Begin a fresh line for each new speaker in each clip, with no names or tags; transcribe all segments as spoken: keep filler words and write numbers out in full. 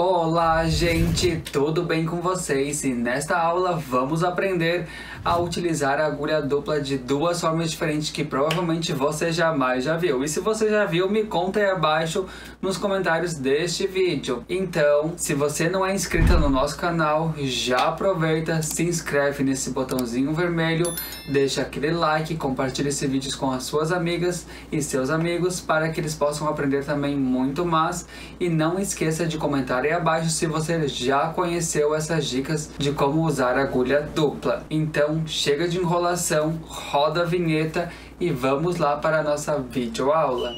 Olá, gente, tudo bem com vocês? E nesta aula vamos aprender a utilizar a agulha dupla de duas formas diferentes que provavelmente você jamais já viu. E se você já viu, me conta aí abaixo nos comentários deste vídeo. Então, se você não é inscrito no nosso canal, já aproveita, se inscreve nesse botãozinho vermelho, deixa aquele like, compartilha esse vídeo com as suas amigas e seus amigos para que eles possam aprender também muito mais. E não esqueça de comentar aí abaixo se você já conheceu essas dicas de como usar a agulha dupla. Então chega de enrolação, roda a vinheta e vamos lá para a nossa videoaula.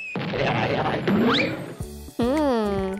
Hum.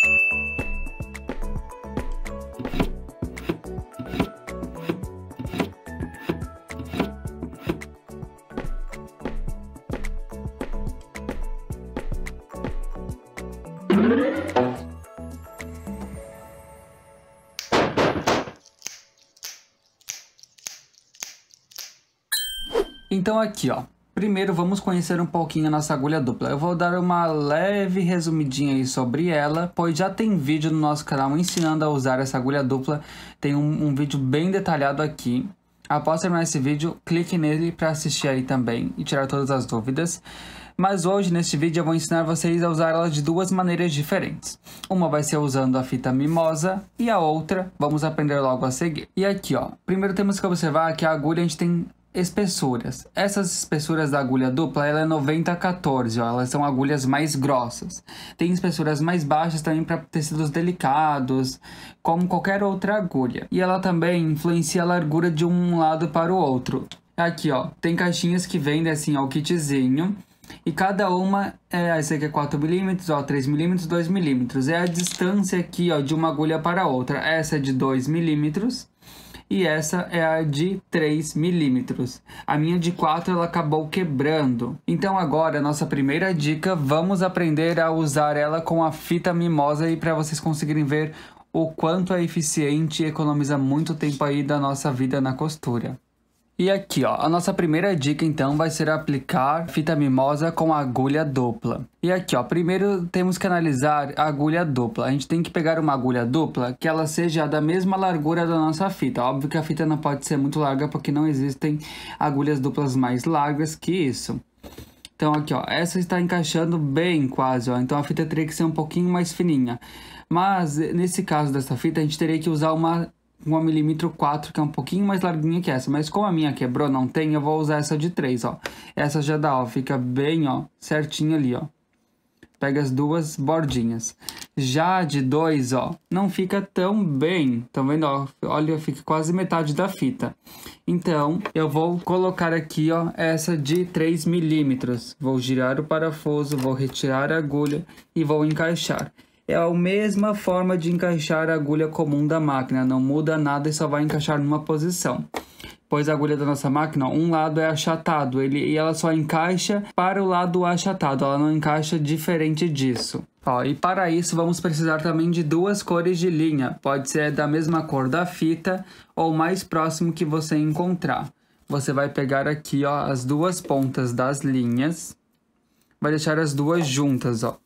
Então aqui, ó, primeiro vamos conhecer um pouquinho a nossa agulha dupla. Eu vou dar uma leve resumidinha aí sobre ela, pois já tem vídeo no nosso canal ensinando a usar essa agulha dupla. Tem um, um vídeo bem detalhado aqui. Após terminar esse vídeo, clique nele para assistir aí também e tirar todas as dúvidas. Mas hoje, neste vídeo, eu vou ensinar vocês a usar ela de duas maneiras diferentes. Uma vai ser usando a fita mimosa e a outra vamos aprender logo a seguir. E aqui, ó, primeiro temos que observar que a agulha a gente tem espessuras. Essas espessuras da agulha dupla, ela é noventa a quatorze, ó, elas são agulhas mais grossas. Tem espessuras mais baixas também para tecidos delicados, como qualquer outra agulha. E ela também influencia a largura de um lado para o outro. Aqui, ó, tem caixinhas que vendem assim, ó, o kitzinho. E cada uma, é, essa aqui é quatro milímetros, ó, três milímetros, dois milímetros. É a distância aqui, ó, de uma agulha para outra. Essa é de dois milímetros. E essa é a de três milímetros. A minha de quatro ela acabou quebrando. Então agora, nossa primeira dica, vamos aprender a usar ela com a fita mimosa e para vocês conseguirem ver o quanto é eficiente e economiza muito tempo aí da nossa vida na costura. E aqui, ó, a nossa primeira dica então vai ser aplicar fita mimosa com agulha dupla. E aqui, ó, primeiro temos que analisar a agulha dupla. A gente tem que pegar uma agulha dupla que ela seja da mesma largura da nossa fita. Óbvio que a fita não pode ser muito larga porque não existem agulhas duplas mais largas que isso. Então aqui, ó, essa está encaixando bem quase, ó, então a fita teria que ser um pouquinho mais fininha. Mas nesse caso dessa fita a gente teria que usar uma uma milímetro quatro, que é um pouquinho mais larguinha que essa. Mas como a minha quebrou, não tem, eu vou usar essa de três, ó. Essa já dá, ó, fica bem, ó, certinho ali, ó. Pega as duas bordinhas. Já a de dois, ó, não fica tão bem. Tá vendo, ó? Olha, fica quase metade da fita. Então, eu vou colocar aqui, ó, essa de três milímetros. Vou girar o parafuso, vou retirar a agulha e vou encaixar. É a mesma forma de encaixar a agulha comum da máquina, não muda nada e só vai encaixar numa posição. Pois a agulha da nossa máquina, um lado é achatado ele, e ela só encaixa para o lado achatado, ela não encaixa diferente disso. Ó, e para isso vamos precisar também de duas cores de linha, pode ser da mesma cor da fita ou mais próximo que você encontrar. Você vai pegar aqui, ó, as duas pontas das linhas, vai deixar as duas juntas, ó.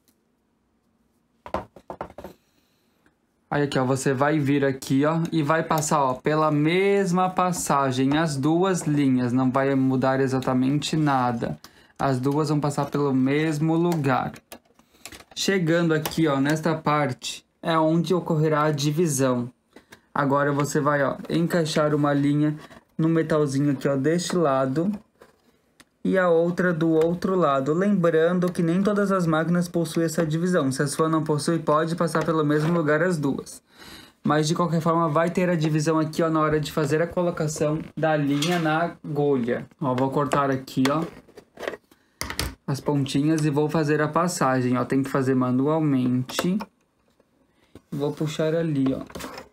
Aí aqui, ó, você vai vir aqui, ó, e vai passar, ó, pela mesma passagem, as duas linhas, não vai mudar exatamente nada. As duas vão passar pelo mesmo lugar. Chegando aqui, ó, nesta parte, é onde ocorrerá a divisão. Agora você vai, ó, encaixar uma linha no metalzinho aqui, ó, deste lado. E a outra do outro lado. Lembrando que nem todas as máquinas possuem essa divisão. Se a sua não possui, pode passar pelo mesmo lugar as duas. Mas de qualquer forma vai ter a divisão aqui, ó, na hora de fazer a colocação da linha na agulha. Ó, vou cortar aqui, ó, as pontinhas e vou fazer a passagem, ó. Tem que fazer manualmente. Vou puxar ali, ó.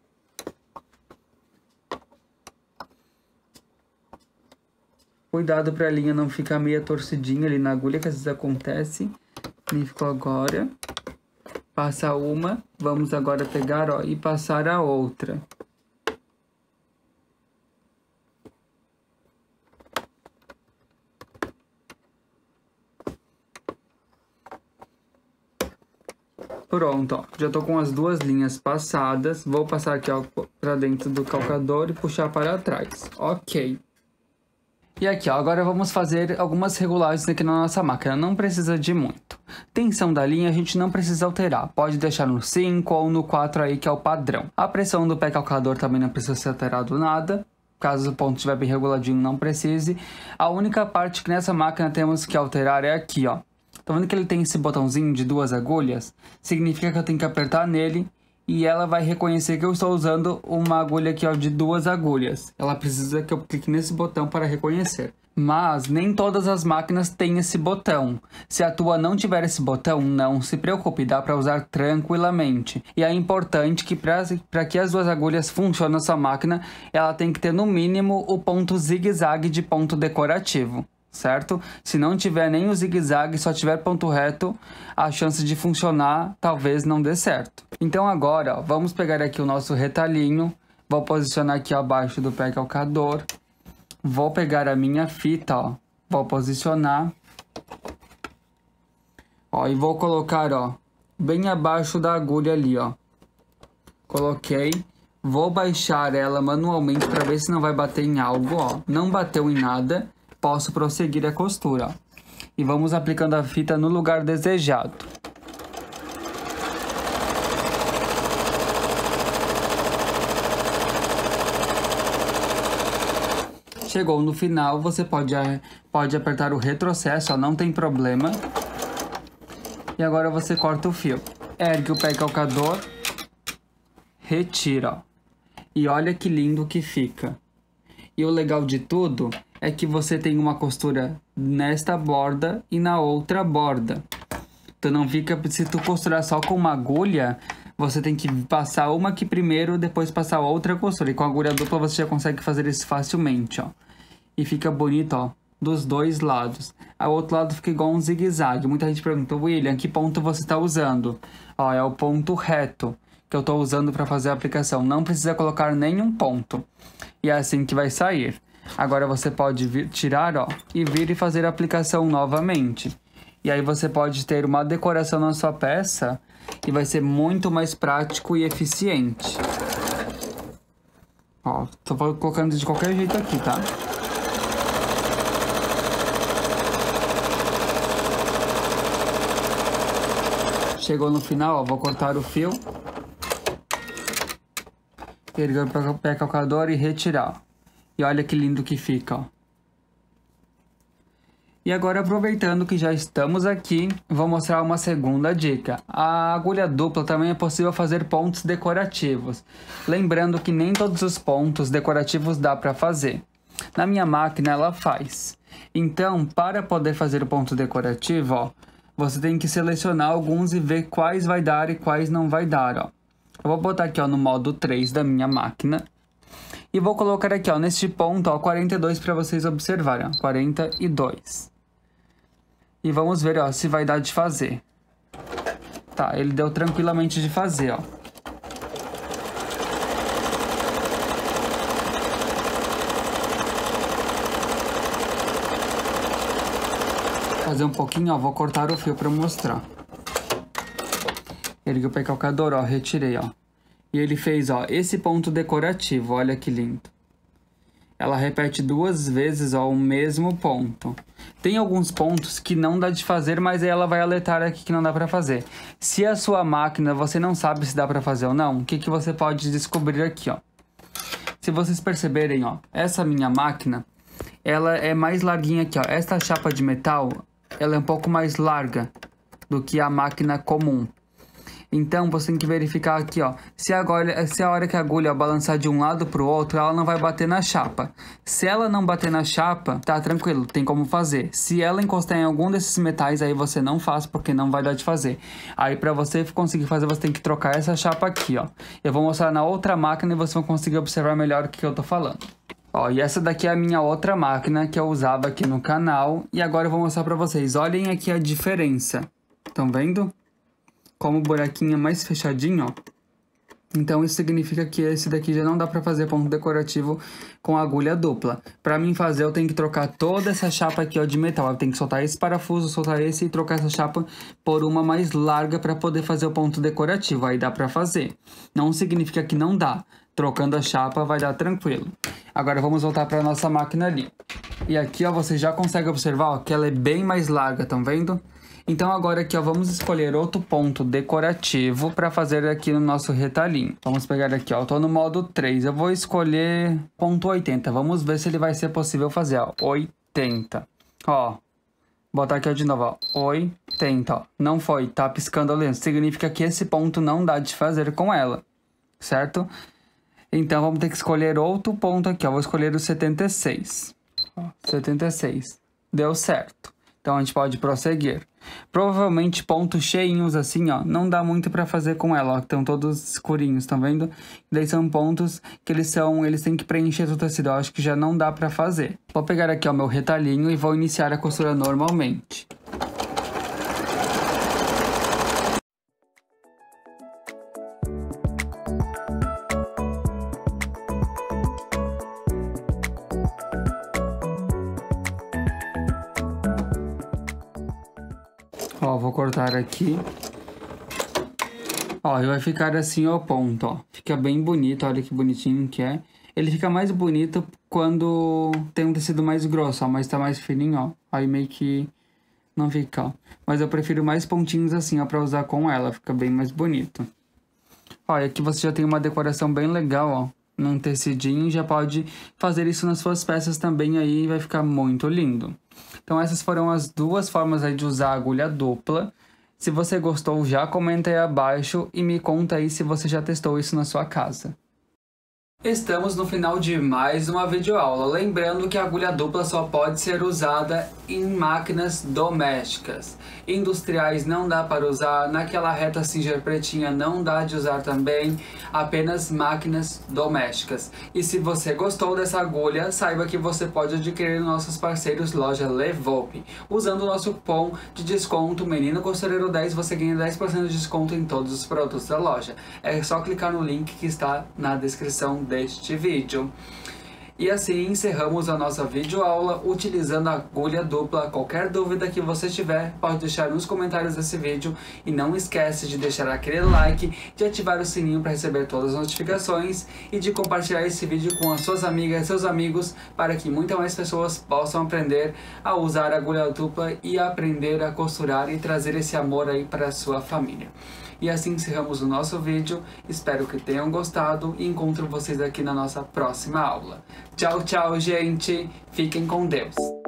Cuidado para a linha não ficar meio torcidinha ali na agulha, que às vezes acontece. Nem ficou agora. Passa uma. Vamos agora pegar, ó, e passar a outra. Pronto, ó. Já tô com as duas linhas passadas. Vou passar aqui, ó, pra dentro do calcador e puxar para trás. Ok. E aqui, ó, agora vamos fazer algumas regulagens aqui na nossa máquina. Não precisa de muito. Tensão da linha a gente não precisa alterar. Pode deixar no cinco ou no quatro aí, que é o padrão. A pressão do pé calcador também não precisa ser alterado nada. Caso o ponto estiver bem reguladinho, não precise. A única parte que nessa máquina temos que alterar é aqui, ó. Tá vendo que ele tem esse botãozinho de duas agulhas? Significa que eu tenho que apertar nele e ela vai reconhecer que eu estou usando uma agulha aqui, ó, de duas agulhas. Ela precisa que eu clique nesse botão para reconhecer. Mas nem todas as máquinas têm esse botão. Se a tua não tiver esse botão, não se preocupe, dá para usar tranquilamente. E é importante que para que as duas agulhas funcionem na sua máquina, ela tem que ter no mínimo o ponto zigue-zague de ponto decorativo. Certo? Se não tiver nem o zigue-zague, só tiver ponto reto, a chance de funcionar talvez não dê certo. Então agora, ó, vamos pegar aqui o nosso retalhinho, vou posicionar aqui abaixo do pé calcador, vou pegar a minha fita, ó, vou posicionar, ó, e vou colocar, ó, bem abaixo da agulha ali, ó. Coloquei, vou baixar ela manualmente para ver se não vai bater em algo, ó. Não bateu em nada. Posso prosseguir a costura, ó. E vamos aplicando a fita no lugar desejado. Chegou no final, você pode, pode apertar o retrocesso, ó, não tem problema. E agora você corta o fio. Ergue o pé calcador, retira, ó. E olha que lindo que fica. E o legal de tudo é que você tem uma costura nesta borda e na outra borda. Tu não fica, se tu costurar só com uma agulha, você tem que passar uma aqui primeiro, depois passar outra costura. E com a agulha dupla você já consegue fazer isso facilmente, ó. E fica bonito, ó, dos dois lados. O outro lado fica igual um zigue-zague. Muita gente pergunta, William, que ponto você está usando? Ó, é o ponto reto que eu estou usando para fazer a aplicação. Não precisa colocar nenhum ponto. E é assim que vai sair. Agora você pode vir, tirar, ó, e vir e fazer a aplicação novamente. E aí você pode ter uma decoração na sua peça e vai ser muito mais prático e eficiente. Ó, tô colocando de qualquer jeito aqui, tá? Chegou no final, ó, vou cortar o fio. Erguer o pé calcador e retirar. E olha que lindo que fica, ó. E agora, aproveitando que já estamos aqui, vou mostrar uma segunda dica. A agulha dupla também é possível fazer pontos decorativos. Lembrando que nem todos os pontos decorativos dá para fazer. Na minha máquina ela faz. Então, para poder fazer o ponto decorativo, ó, você tem que selecionar alguns e ver quais vai dar e quais não vai dar, ó. Eu vou botar aqui, ó, no modo três da minha máquina. E vou colocar aqui, ó, neste ponto, ó, quarenta e dois para vocês observarem, ó, quarenta e dois. E vamos ver, ó, se vai dar de fazer. Tá, ele deu tranquilamente de fazer, ó. Fazer um pouquinho, ó, vou cortar o fio para mostrar. Ergui o pé calcador, ó, retirei, ó. E ele fez, ó, esse ponto decorativo, olha que lindo. Ela repete duas vezes, ó, o mesmo ponto. Tem alguns pontos que não dá de fazer, mas aí ela vai alertar aqui que não dá pra fazer. Se a sua máquina, você não sabe se dá pra fazer ou não, o que que você pode descobrir aqui, ó. Se vocês perceberem, ó, essa minha máquina, ela é mais larguinha aqui, ó. Esta chapa de metal, ela é um pouco mais larga do que a máquina comum. Então, você tem que verificar aqui, ó, se, agora, se a hora que a agulha balançar de um lado para o outro, ela não vai bater na chapa. Se ela não bater na chapa, tá tranquilo, tem como fazer. Se ela encostar em algum desses metais, aí você não faz, porque não vai dar de fazer. Aí, para você conseguir fazer, você tem que trocar essa chapa aqui, ó. Eu vou mostrar na outra máquina e vocês vão conseguir observar melhor o que eu tô falando. Ó, e essa daqui é a minha outra máquina que eu usava aqui no canal. E agora eu vou mostrar para vocês. Olhem aqui a diferença. Estão vendo? Como o buraquinho é mais fechadinho, ó. Então isso significa que esse daqui já não dá para fazer ponto decorativo com agulha dupla. Para mim fazer eu tenho que trocar toda essa chapa aqui ó, de metal. Eu tenho que soltar esse parafuso, soltar esse e trocar essa chapa por uma mais larga para poder fazer o ponto decorativo. Aí dá para fazer. Não significa que não dá. Trocando a chapa vai dar tranquilo. Agora vamos voltar para nossa máquina ali. E aqui ó, você já consegue observar ó, que ela é bem mais larga, estão vendo? Então agora aqui ó, vamos escolher outro ponto decorativo para fazer aqui no nosso retalhinho. Vamos pegar aqui ó, eu tô no modo três, eu vou escolher ponto oitenta, vamos ver se ele vai ser possível fazer ó, oitenta. Ó, botar aqui ó, de novo ó, oitenta ó, não foi, tá piscando a luz, significa que esse ponto não dá de fazer com ela, certo? Então vamos ter que escolher outro ponto aqui ó, vou escolher o setenta e seis, ó, setenta e seis, deu certo. Então a gente pode prosseguir. Provavelmente pontos cheinhos assim, ó, não dá muito pra fazer com ela, ó, estão todos escurinhos, estão vendo? E daí são pontos que eles são, eles têm que preencher todo o tecido, eu acho que já não dá pra fazer. Vou pegar aqui ó, meu retalhinho e vou iniciar a costura normalmente. Ó, vou cortar aqui. Ó, e vai ficar assim o ponto, ó. Fica bem bonito, olha que bonitinho que é. Ele fica mais bonito quando tem um tecido mais grosso, ó, mas tá mais fininho, ó. Aí meio que não fica, ó. Mas eu prefiro mais pontinhos assim, ó, pra usar com ela. Fica bem mais bonito. Ó, e aqui você já tem uma decoração bem legal, ó. Num tecidinho, já pode fazer isso nas suas peças também aí, vai ficar muito lindo. Então essas foram as duas formas aí de usar a agulha dupla. Se você gostou, já comenta aí abaixo e me conta aí se você já testou isso na sua casa. Estamos no final de mais uma videoaula, lembrando que a agulha dupla só pode ser usada em máquinas domésticas. Industriais não dá para usar, naquela reta Singer pretinha não dá de usar também, apenas máquinas domésticas. E se você gostou dessa agulha, saiba que você pode adquirir nossos parceiros loja Levoupe. Usando o nosso cupom de desconto Menino Costureiro dez, você ganha dez por cento de desconto em todos os produtos da loja. É só clicar no link que está na descrição deste vídeo. E assim encerramos a nossa videoaula utilizando a agulha dupla. Qualquer dúvida que você tiver, pode deixar nos comentários desse vídeo. E não esquece de deixar aquele like, de ativar o sininho para receber todas as notificações e de compartilhar esse vídeo com as suas amigas e seus amigos para que muitas mais pessoas possam aprender a usar a agulha dupla e aprender a costurar e trazer esse amor aí para a sua família. E assim encerramos o nosso vídeo, espero que tenham gostado e encontro vocês aqui na nossa próxima aula. Tchau, tchau, gente! Fiquem com Deus!